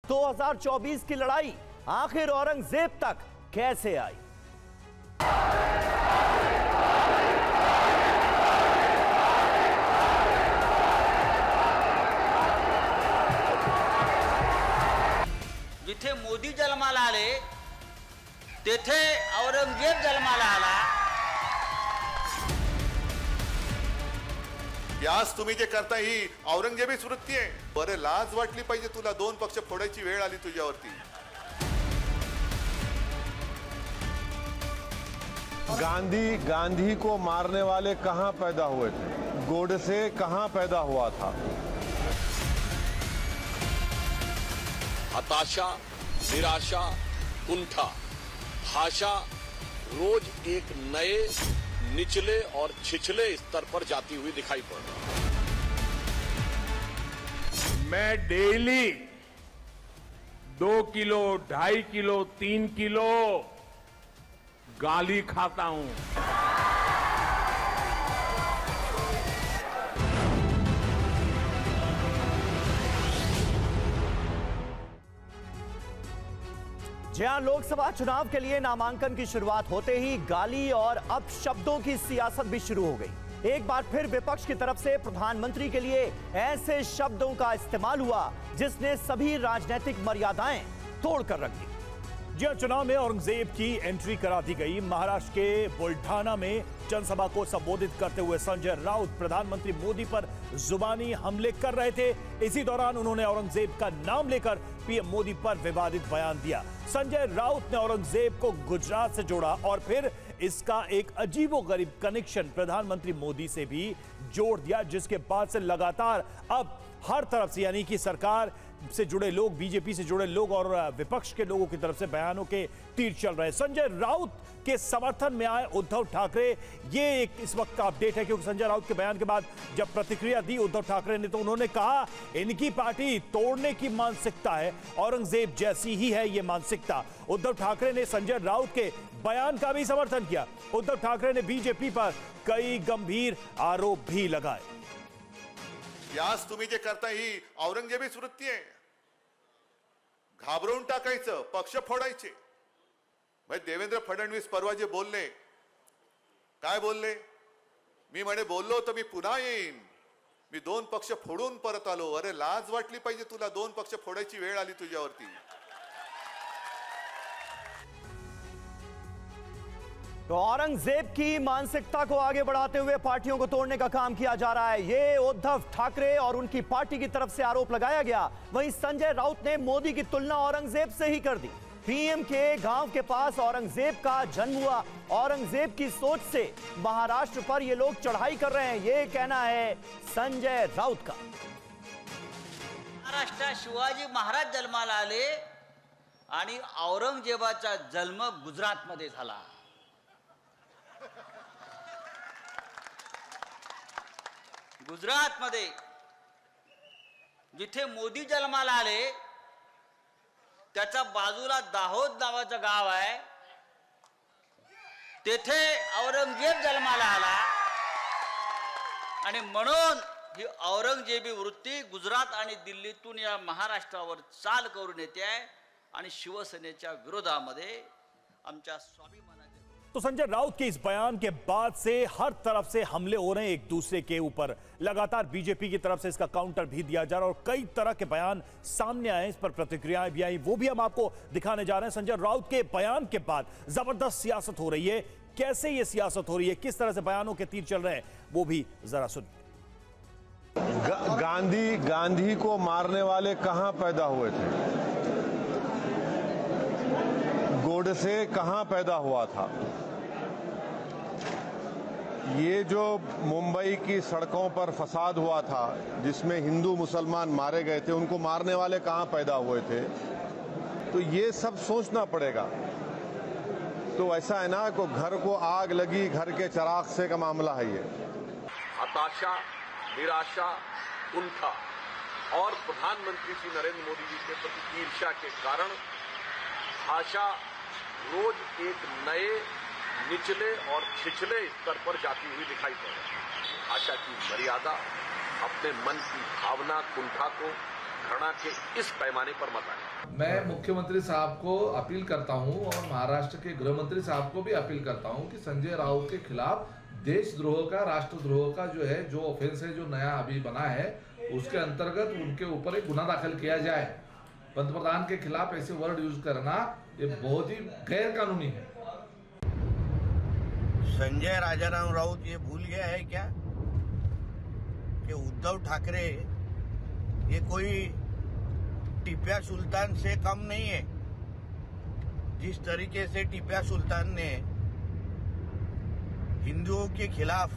2024 की लड़ाई आखिर औरंगजेब तक कैसे आई? जिथे मोदी जन्माला आले तेथे औरंगजेब जन्माला आला. यास तुम्ही जे करता ही औरंगजेबीच वृत्ती आहे. बरे लाज वाटली पाहिजे तुला. दोन पक्ष फोडायची वेळ आली तुझ्यावरती. गांधी को मारने वाले कहां पैदा हुए थे? गोडसे कहां पैदा हुआ था? हताशा, निराशा, कुंठा, भाषा रोज एक नए निचले और छिछले स्तर पर जाती हुई दिखाई पड़ रही है. मैं डेली 2 किलो, 2.5 किलो, 3 किलो गाली खाता हूं. जहां लोकसभा चुनाव के लिए नामांकन की शुरुआत होते ही गाली और अपशब्दों की सियासत भी शुरू हो गई. एक बार फिर विपक्ष की तरफ से प्रधानमंत्री के लिए ऐसे शब्दों का इस्तेमाल हुआ जिसने सभी राजनीतिक मर्यादाएं तोड़कर रख दी. जहां चुनाव में औरंगजेब की एंट्री करा दी गई. महाराष्ट्र के बुलढाना में जनसभा को संबोधित करते हुए संजय राउत प्रधानमंत्री मोदी पर जुबानी हमले कर रहे थे. इसी दौरान उन्होंने औरंगजेब का नाम लेकर पीएम मोदी पर विवादित बयान दिया. संजय राउत ने औरंगजेब को गुजरात से जोड़ा और फिर इसका एक अजीबोगरीब कनेक्शन प्रधानमंत्री मोदी से भी जोड़ दिया, जिसके बाद से लगातार अब हर तरफ से यानी कि सरकार से जुड़े लोग, बीजेपी से जुड़े लोग और विपक्ष के लोगों की तरफ से बयानों के तीर चल रहे हैं. संजय राउत के समर्थन में आए उद्धव ठाकरे. ये एक इस वक्त का अपडेट है क्योंकि संजय राउत के बयान के बाद जब प्रतिक्रिया दी उद्धव ठाकरे ने तो उन्होंने कहा इनकी पार्टी तोड़ने की मानसिकता है, औरंगजेब जैसी ही है ये मानसिकता. उद्धव ठाकरे ने संजय राउत के बयान का भी समर्थन किया. उद्धव ठाकरे ने बीजेपी पर कई गंभीर आरोप भी लगाए. यास तुम्ही जे करता ही औरंगजेबीच वृत्ती आहे. घाबरवून टाकायचं, पक्ष फोडायचे. देवेंद्र फडणवीस परवा जे बोलले, काय बोलले? मी म्हणे बोललो तर मी पुन्हा येईन. मी 2 पक्ष फोडून परत आलो. अरे लाज वाटली पाहिजे तुला. 2 पक्ष फोडायची वेळ आली तुझ्यावरती. तो औरंगजेब की मानसिकता को आगे बढ़ाते हुए पार्टियों को तोड़ने का काम किया जा रहा है. ये उद्धव ठाकरे और उनकी पार्टी की तरफ से आरोप लगाया गया. वहीं संजय राउत ने मोदी की तुलना औरंगजेब से ही कर दी. पीएम के गांव के पास औरंगजेब का जन्म हुआ. औरंगजेब की सोच से महाराष्ट्र पर ये लोग चढ़ाई कर रहे हैं, ये कहना है संजय राउत का. महाराष्ट्रात शिवाजी महाराज जन्माला आले आणि औरंगजेबाचा जन्म गुजरातमध्ये झाला. गुजरातमध्ये जिथे मोदी जन्माला आले त्याच्या बाजूला दाहोद नावाचं गाव आहे. तेथे औरंगजेब जन्माला आला आणि म्हणून ही औरंगजेबी वृत्ती गुजरात आणि दिल्लीतून या महाराष्ट्रावर चाल करून येते आहे आणि शिवसेनेच्या विरोधामध्ये आमच्या स्वाभिमानाच्या. तो संजय राउत के इस बयान के बाद से हर तरफ से हमले हो रहे हैं एक दूसरे के ऊपर. लगातार बीजेपी की तरफ से इसका काउंटर भी दिया जा रहा है और कई तरह के बयान सामने आए. इस पर प्रतिक्रियाएं भी आई, वो भी हम आपको दिखाने जा रहे हैं. संजय राउत के बयान के बाद जबरदस्त सियासत हो रही है. कैसे ये सियासत हो रही है, किस तरह से बयानों के तीर चल रहे हैं, वो भी जरा सुनिए. गांधी को मारने वाले कहां पैदा हुए थे? गोडसे कहां पैदा हुआ था? ये जो मुंबई की सड़कों पर फसाद हुआ था जिसमें हिंदू मुसलमान मारे गए थे, उनको मारने वाले कहां पैदा हुए थे? तो ये सब सोचना पड़ेगा. तो ऐसा है ना को घर को आग लगी घर के चिराग से का मामला है ये. हताशा, निराशा, कुंठा और प्रधानमंत्री श्री नरेंद्र मोदी जी के प्रति ईर्ष्या के कारण भाषा रोज एक नए निचले और छिछले स्तर पर जाती हुई दिखाई पड़ रही है. भाषा की मर्यादा, अपने मन की भावना, कुंठा को घृणा के इस पैमाने पर मत आए. मैं मुख्यमंत्री साहब को अपील करता हूं और महाराष्ट्र के गृह मंत्री साहब को भी अपील करता हूं कि संजय राउत के खिलाफ देशद्रोह का, राष्ट्रद्रोह का जो ऑफेंस है, जो नया अभी बना है, उसके अंतर्गत उनके ऊपर एक गुना दाखिल किया जाए। पंतप्रधान के खिलाफ ऐसे वर्ड यूज करना ये बहुत ही गैर कानूनी है। संजय राजाराम राउत ये भूल गया है क्या कि उद्धव ठाकरे ये कोई टिप्पा सुल्तान से कम नहीं है। जिस तरीके से टिप्पा सुल्तान ने हिंदुओं के खिलाफ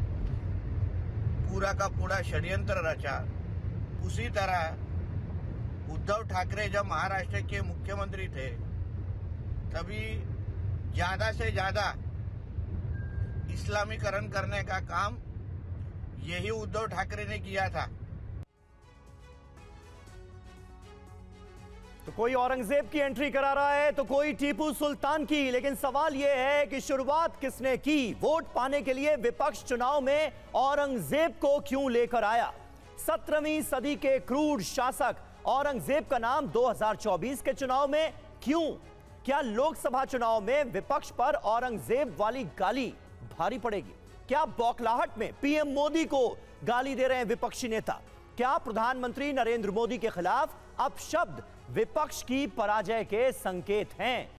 पूरा का पूरा षड्यंत्र रचा, उसी तरह उद्धव ठाकरे जब महाराष्ट्र के मुख्यमंत्री थे तभी ज्यादा से ज्यादा इस्लामीकरण करने का काम यही उद्धव ठाकरे ने किया था। तो कोई औरंगजेब की एंट्री करा रहा है तो कोई टीपू सुल्तान की, लेकिन सवाल यह है कि शुरुआत किसने की? वोट पाने के लिए विपक्ष चुनाव में औरंगजेब को क्यों लेकर आया? 17वीं सदी के क्रूर शासक औरंगजेब का नाम 2024 के चुनाव में क्यों? क्या लोकसभा चुनाव में विपक्ष पर औरंगजेब वाली गाली भारी पड़ेगी? क्या बौखलाहट में पीएम मोदी को गाली दे रहे हैं विपक्षी नेता? क्या प्रधानमंत्री नरेंद्र मोदी के खिलाफ अपशब्द विपक्ष की पराजय के संकेत हैं?